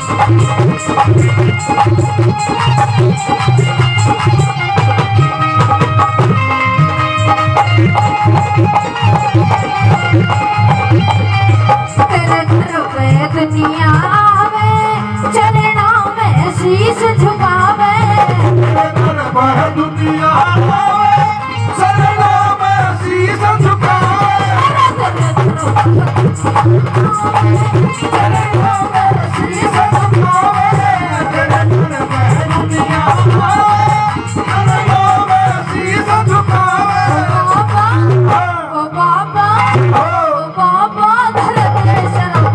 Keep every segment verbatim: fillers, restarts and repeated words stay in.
दुनिया में चलना में शीश झुकावे दुनिया चलना में शीश झुकावे चलना में शीश झुकावे दुनिया चलना में शीश झुकावे ओ बाबा ओ बाबा धरती शर्म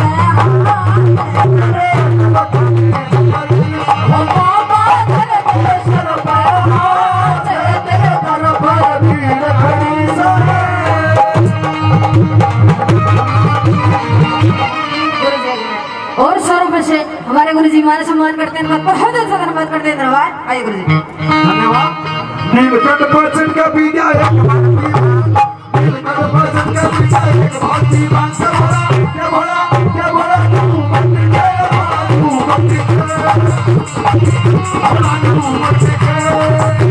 और सौ रुपए से हमारे गुरु जी मान सम्मान करते हैं, बहुत अच्छा धन्यवाद करते हैं। धन्यवाद। आइए गुरु जी। धन्यवाद। नीलकंठ बच्चन का बीजा है, नीलकंठ बच्चन का बीजा है, बहुत ही बात का बोला, क्या बोला, क्या बोला, तू मत कर, तू मत कर, तू मत कर।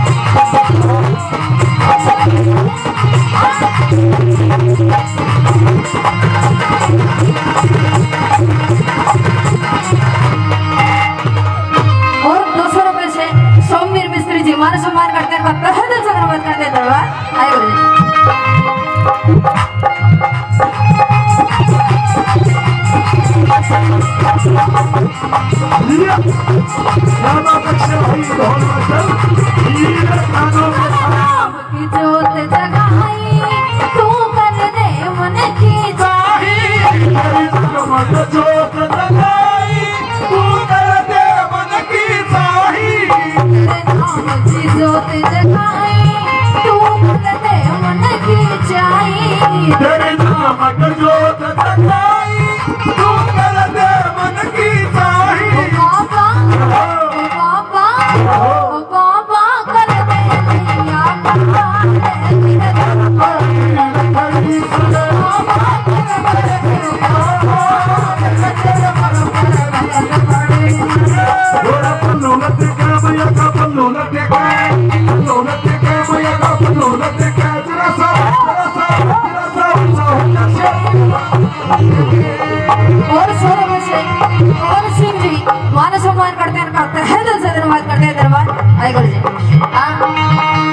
हमारा सम्मान करते हैं, बहुत अच्छा धन्यवाद करते हैं। धन्यवाद। आइए गुरु जी। जोत जगाई तू कर दे मन की चाही, जोत जगाई तू कर दे मन की चाही, जोत जगाई तू कर दे मन की चाही, तेरे नाम की जोत जगाई तू कर दे मन की चाही। बाबा ओ बाबा ओ बाबा कर दे मैया और सोलह बजे और सिंह जी मान सम्मान करते हैं, करते हैं दिल से धन्यवाद करते हैं। धन्यवाद। आइए गुरु जी।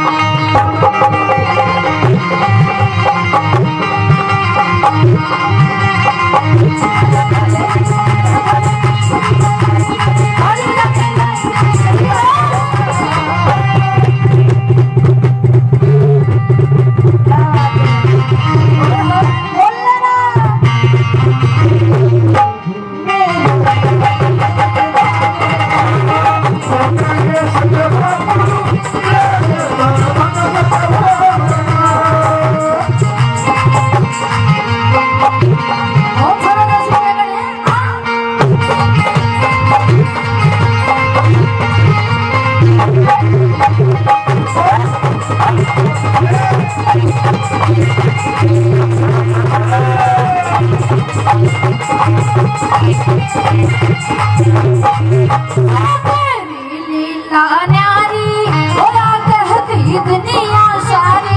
दुनिया सारी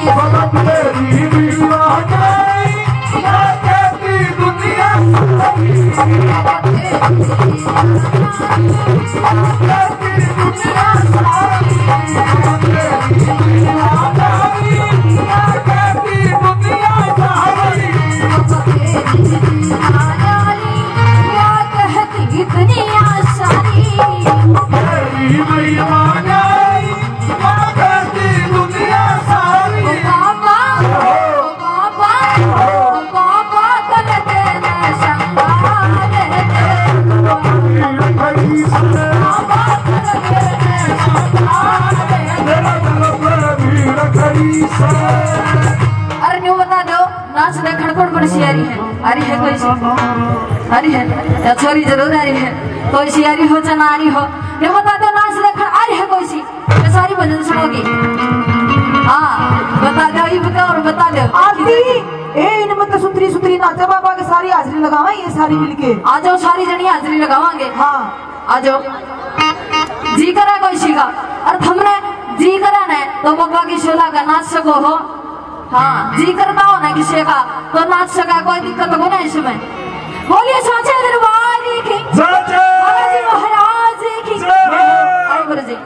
अरे न्यू बता दो नाच देखने कौन कौन सी आ रही है? आ रही है कोई सी? आ रही है या छोरी जरूर आ रही है, कोई सी आ रही हो चाहे ना आ रही हो, न्यू बता दो नाच देखने आ रही है कोई सी? मैं सारी भजन सुनोगी। हाँ बता दो, ये बताओ और बता दो। ए इन मत सुतरी सुतरी नाचा बाबा के सारी हाजिरी लगावा ये सारी मिलके आ जाओ सारी जनी हाजिरी लगावांगे। हाँ आ जाओ जी करा कोई शिका और हमने जी करा ने तो बाबा की शोला का नाच सको हो। हाँ जी करता हो ना किसी का तो नाच सका कोई दिक्कत हो ना इसमें। बोलिए साचे दरबार की साचे महाराज महाराज की जय गुरु जी।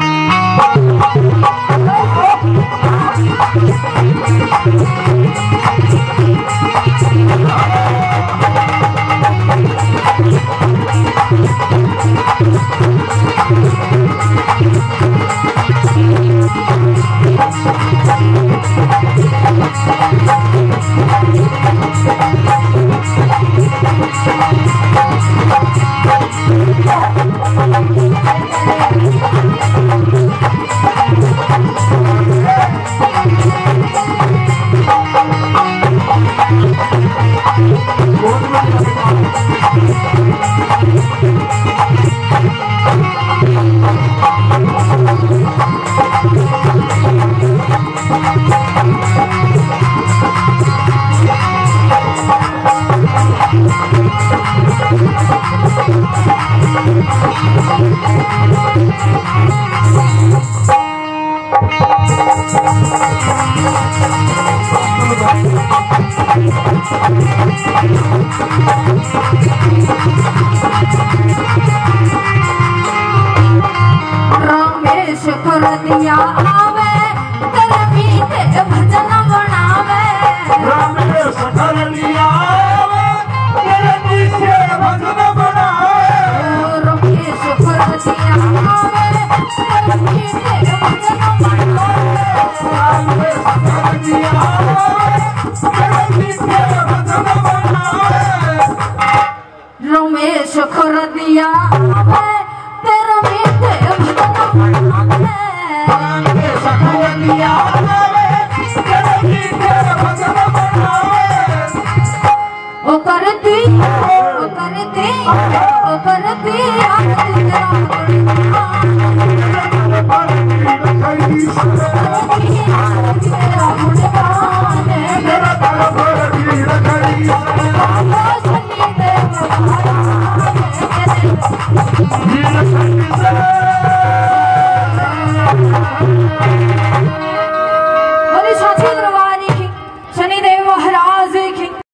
रमेश कर दिया आवे तेरे मीठे भजन बनावे। रमेश कर दिया आवे तेरे मीठे भजन बनावे। रमेश कर दिया आवे तेरे मीठे भजन बनावे। रमेश कर दिया आवे तेरे मीठे भजन बनावे। रमेश कर दिया आवे तेरे मीठे भजन बनावे। रमेश कर दिया आवे तेरे मीठे भजन बनावे। ओ करती ओ करती ओ करती आरती तेरा गुणगान। तेरा